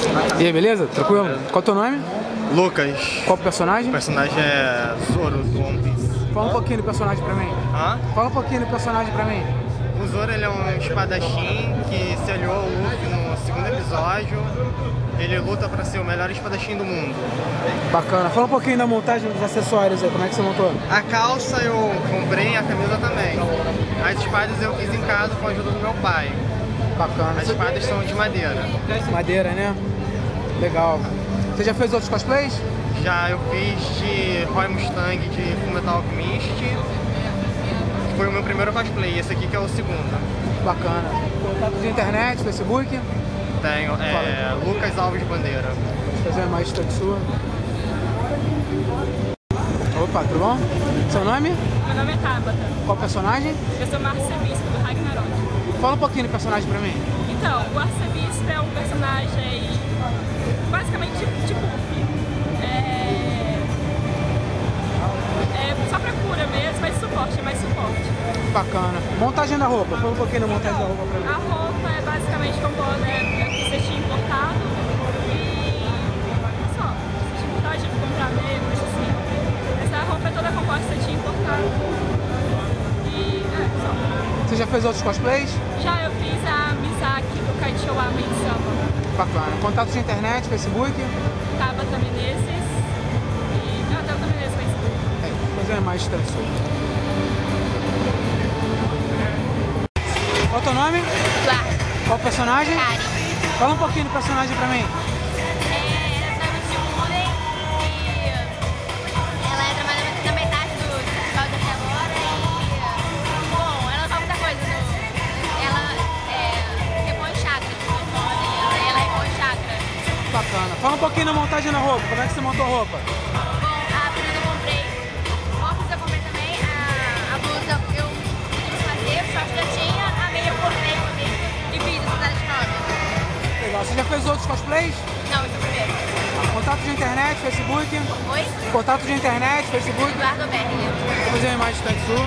E aí, beleza? Tranquilo? Qual é o teu nome? Lucas. Qual o personagem? O personagem é Zoro, do One Piece. Fala um pouquinho do personagem pra mim. Hã? Fala um pouquinho do personagem pra mim. O Zoro, ele é um espadachim que se aliou ao Luffy no segundo episódio. Ele luta pra ser o melhor espadachim do mundo. Bacana. Fala um pouquinho da montagem dos acessórios aí, como é que você montou? A calça eu comprei e a camisa também. As espadas eu fiz em casa com a ajuda do meu pai. Bacana. As espadas são de madeira. Madeira, né? Legal. Você já fez outros cosplays? Já eu fiz de Roy Mustang de Fullmetal Alchemist. Foi o meu primeiro cosplay, esse aqui que é o segundo. Bacana. Contato de internet, Facebook? Tenho, Lucas Alves Bandeira. Deixa eu fazer uma distante sua. Opa, tudo bom? Seu nome? Meu nome é Tabata. Qual personagem? Eu sou Arcebispo do Ragnarok. Fala um pouquinho do personagem pra mim. Então, o Arcebispo é um personagem basicamente de buff. É só pra cura mesmo, mas suporte, é mais suporte. Bacana. Montagem da roupa. Fala um pouquinho da montagem da roupa pra mim. A roupa é basicamente composta de cetim importado e só. Cetim importado, tive que comprar mesmo, assim. Essa roupa é toda composta de cetim importado. E só. Você já fez outros cosplays? Já eu fiz a Misaki do Kaichou Sama. Bacana. Contatos de internet, Facebook? Tabata Menezes e... Tabata Menezes no Facebook. Vou fazer mais distante sua. Qual é o teu nome? Lá, Qual o personagem? Kari. Fala um pouquinho do personagem pra mim. Ela tá no Shippuden e ela entra mais ou menos na metade do episódio até agora e... Bom, ela faz muita coisa. Ela repõe chakra, ela repõe chakra. Bacana. Fala um pouquinho da montagem da roupa. Como é que você montou a roupa? Bom, a blusa eu comprei, óculos eu comprei também, a blusa eu pedi pra fazer, só que já tinha, a meia eu cortei uma vez e fiz a cidade nova. Legal. Você já fez outros cosplays? Não, esse é o primeiro. Contato de internet, Facebook? Oi? Contato de internet, Facebook? Eduardo Berger. Vou fazer uma imagem distante sua.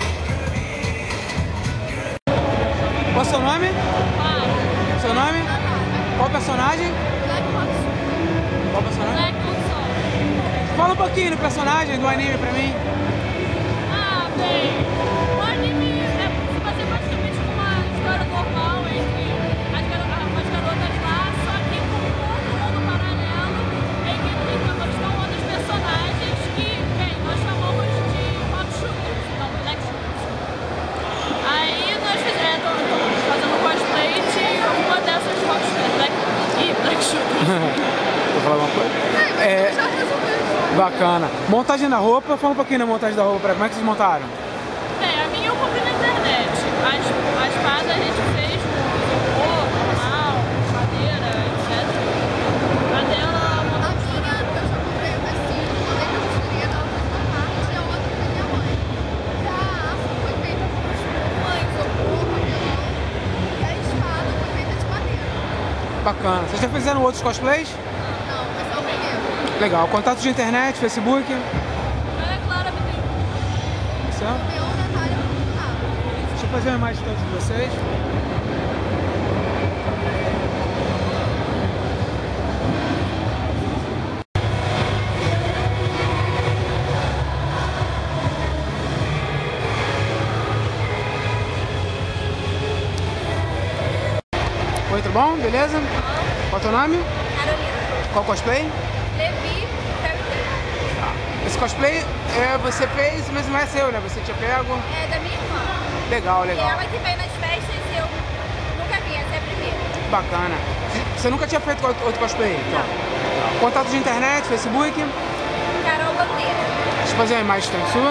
Qual é o seu nome? Seu nome? Qual personagem? Qual personagem? Fala um pouquinho do personagem, do anime pra mim. Ah, bem, o anime é fazer basicamente uma história normal entre as garotas lá, só que com outro mundo paralelo em que estão outros personagens que, bem, nós chamamos de hot shooters, não, black shooters. Aí nós estamos fazendo cosplay de uma dessas hot shooters, black shooters. Vou falar alguma coisa? Bacana. Montagem da roupa, fala um pouquinho da montagem da roupa pra mim. Como é que vocês montaram? A minha eu comprei na internet. A espada a gente fez com isopor, normal, madeira, etc. A dela A minha eu só comprei assim, uma vez eu costurei, ela fez uma parte e a outra foi minha mãe. Já a asa foi feita com espuma, isopor, papelão e a espada foi feita de madeira. Bacana. Vocês já fizeram outros cosplays? Não, foi só o primeiro. Legal. Contato de internet, Facebook? é clara, menina. Certo? O meu, Natália, muito rápido. Deixa eu fazer uma imagem de todos vocês. Oi, tudo bom? Beleza? Qual é o teu nome? Carolina. Qual cosplay? Levi, Esse cosplay você fez, mas não é seu, né? Você tinha pego. é da minha irmã. Legal, E legal. ela que veio nas festas e eu nunca vi, essa é a primeira. Bacana. Você nunca tinha feito outro cosplay? Então. Contato de internet, Facebook? Carol Bandeira. Deixa eu fazer uma imagem sua.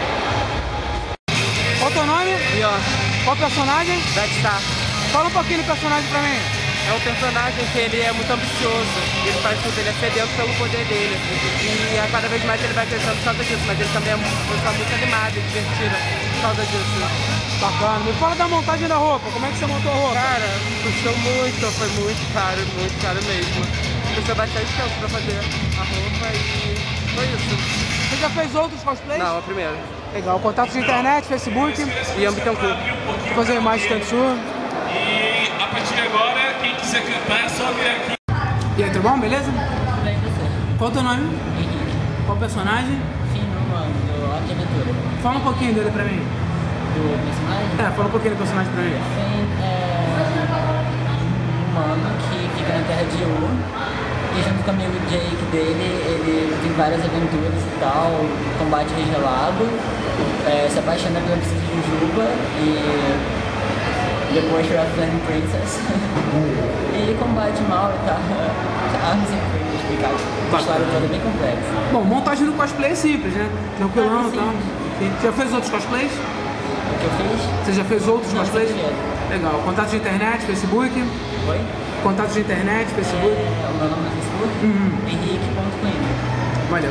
Qual o teu nome? Qual personagem? Darkstar. Fala um pouquinho do personagem pra mim. É um personagem que ele é muito ambicioso, ele faz tudo, ele é sedento pelo poder dele. E cada vez mais ele vai crescendo por causa disso, mas ele também é uma pessoa muito animada e divertida por causa disso. Bacana. Me fala da montagem da roupa. Como é que você montou a roupa? Cara, custou muito, foi muito caro mesmo. Custou bastante tempo pra fazer a roupa e foi isso. Você já fez outros cosplays? Não, a primeira. Legal. Contato de internet, Facebook? E Ambitencourt. Vou fazer uma imagem sua. E a partir de agora, quem quiser cantar é só vir aqui. E aí, tudo bom? Beleza? Bem, você? Qual o teu nome? Henrique. Qual personagem? Fim do mano, do Hora de Aventura. Fala um pouquinho dele pra mim. Do personagem? Fala um pouquinho do personagem pra mim. Fim é um humano que fica na Terra de Ur. E junto com o amigo Jake dele, ele tem várias aventuras e tal, combate regelado, se apaixona pela princesa Jujuba e depois pela Flame Princess. E combate mal e tal. Não sei como explicar. A história toda é bem complexa. Bom, montagem do cosplay é simples, né? Tranquilão e tal. Sim. Já fez outros cosplays? O que eu fiz? Você já fez outros Não, cosplays? sempre Legal. Contatos de internet, Facebook? Oi? Contatos de internet, Facebook? O meu nome no Facebook? Henrique.coimbra. Valeu.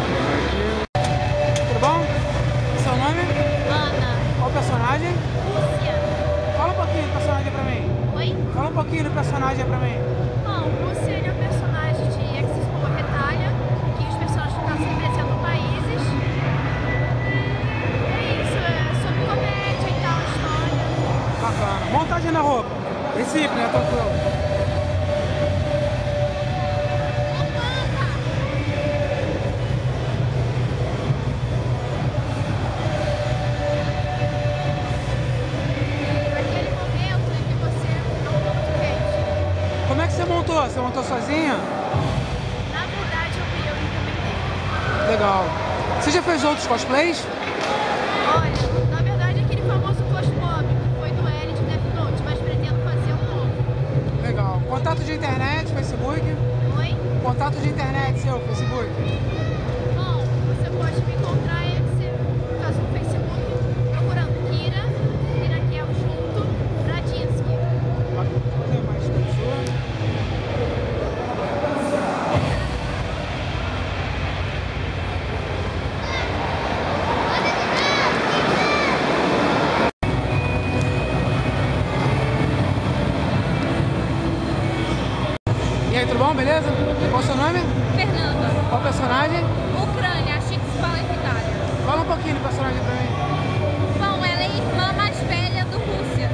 Tudo bom? Seu nome? Ana. Qual personagem? Lúcia. Fala um pouquinho do personagem pra mim. Oi? Fala um pouquinho do personagem pra mim. Bom, Lúcia ele é um personagem de Accessible Retalha, que os personagens ficam se representando países. É isso, é sobre comédia e tal, história. Bacana. Montagem na roupa. É simples, né? Tranquilo. Naquele momento em que você não muito quente. Como é que você montou? Você montou sozinha? Na verdade, eu encomendei. Legal. Você já fez outros cosplays? Olha, na verdade, aquele famoso Flash Mob, que foi do L de Death Note, mas pretendo fazer um novo. Legal. Contato de internet, Facebook? Oi? Contato de internet, seu Facebook? Bom, você pode me encontrar, no caso no Facebook, procurando Kira Kiel junto, Bradinsky. Tem mais pessoa? E aí, tudo bom? Beleza? Qual o seu nome? Fernanda. Qual personagem? Ucrânia, Chico-Spalha, Itália. Fala um pouquinho do personagem pra mim. Bom, ela é a irmã mais velha do Rússia.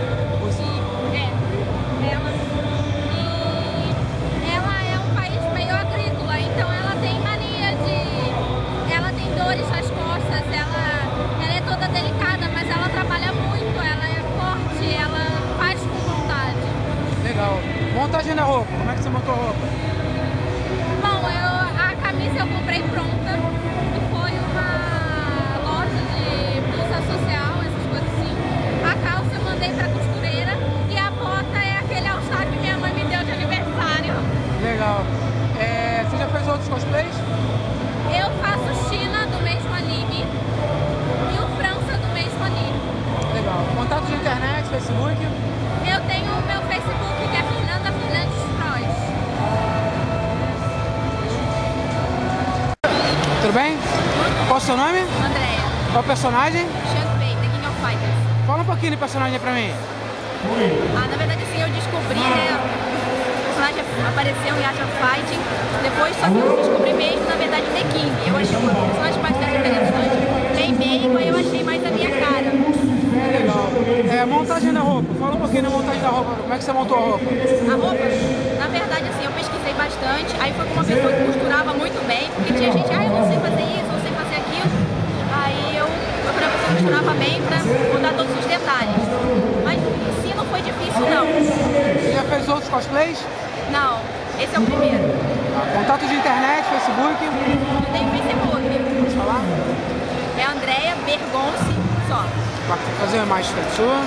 Ela é um país meio agrícola, então ela tem mania de... Ela tem dores nas costas, ela é toda delicada, mas ela trabalha muito, ela é forte, ela faz com vontade. Legal. Montagem na roupa. Como é que você montou a roupa? Bom, a camisa eu comprei pronta, que foi uma loja de blusa social, essas coisas assim. A calça eu mandei pra costureira e a bota é aquele all-star que minha mãe me deu de aniversário. Legal. Você já fez outros cosplays? Eu faço China do mesmo anime e o França do mesmo anime. Legal. Contato de internet, Facebook? Eu tenho o meu Facebook que é Fernanda Fernandes Frois. Tudo bem? Qual o seu nome? Andréia. Qual personagem? Shangbei, The King of Fighters. Fala um pouquinho do personagem pra mim. Na verdade, assim, eu descobri, né? O personagem apareceu em Art of Fighting. Depois, só que eu descobri mesmo, na verdade, The King. Eu achei um personagem bastante interessante. Bem meio, aí eu achei mais a minha cara. Legal. Montagem da roupa. Fala um pouquinho da montagem da roupa. Como é que você montou a roupa? A roupa, na verdade, assim, eu pesquisei bastante. Aí foi com uma pessoa que costurava muito bem. Porque tinha gente, eu não sei fazer isso, não sei fazer aquilo. Aí eu procurei uma pessoa que costurava bem pra mudar todos os detalhes. Mas em si não foi difícil, não. Você já fez outros cosplays? Não, esse é o primeiro. Contato de internet, Facebook? Eu tenho Facebook. Pode falar? É Andréia Bergonce só. Vai fazer uma imagem sua.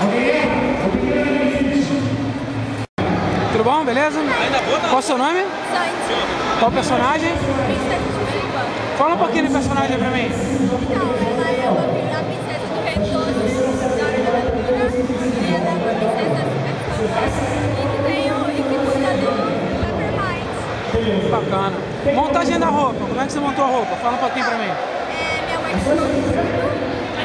Tudo bom? Beleza? Qual o seu nome? Sandy. Qual personagem? Princesa Jujuba. Fala um pouquinho do personagem pra mim. Então, ela é a princesa do Reino Doce, da Hora da Aventura. Ela é uma princesa super fã. E que cuida do Peppermint. Bacana. Montagem da roupa. Como é que você montou a roupa? Fala um pouquinho pra mim. Minha mãe costurou tudo.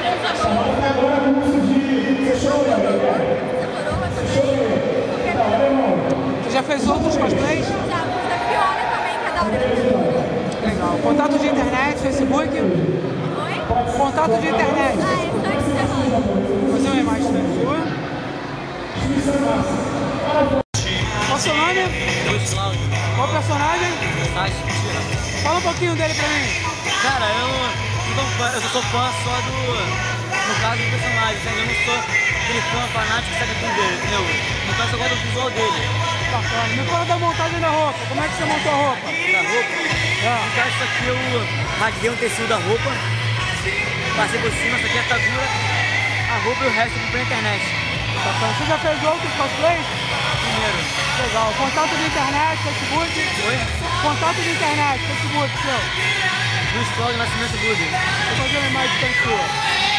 Você já fez outros cosplays? Já fiz a Fiona também, que é da Hora da Aventura. Legal. Contato de internet, Facebook? Oi? Contato de internet. É Sandy Serrano. Vou fazer uma imagem sua. Qual o seu nome? Luiz Cláudio. Qual personagem? Fala um pouquinho dele pra mim. Cara, eu sou fã só no caso do personagem, assim, eu não sou aquele fã fanático que segue tudo dele, entendeu? No caso eu gosto do visual dele. Bacana. Me fala da montagem da roupa. Como é que você montou a roupa? Da roupa? No caso isso aqui eu rasguei um tecido da roupa, passei por cima, isso aqui é a atadura, a roupa e o resto eu comprei na internet. Bacana. Você já fez outros cosplays? Primeiro. Legal. Contato de internet, Facebook? Oi? Contato de internet, Facebook, seu. No Escola do Nascimento Buda. Vou fazer uma imagem de sua.